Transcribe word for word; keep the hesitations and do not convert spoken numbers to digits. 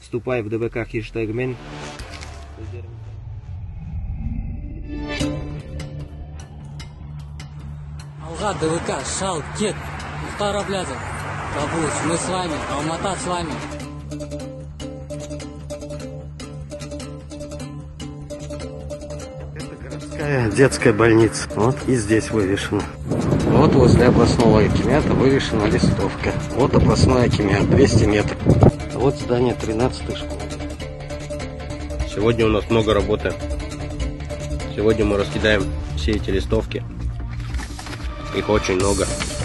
Вступай в ДВК хештег мен. Алга, ДВК, шал, кет, Мухтар Аблязов, Кабуш, мы с вами, Алмата с вами. Это городская детская больница. Вот и здесь вывешено. Вот возле областного акимата вывешена листовка. Вот областной акимат, двести метров. Вот здание тринадцатой школы. Сегодня у нас много работы. Сегодня мы раскидаем все эти листовки. Их очень много.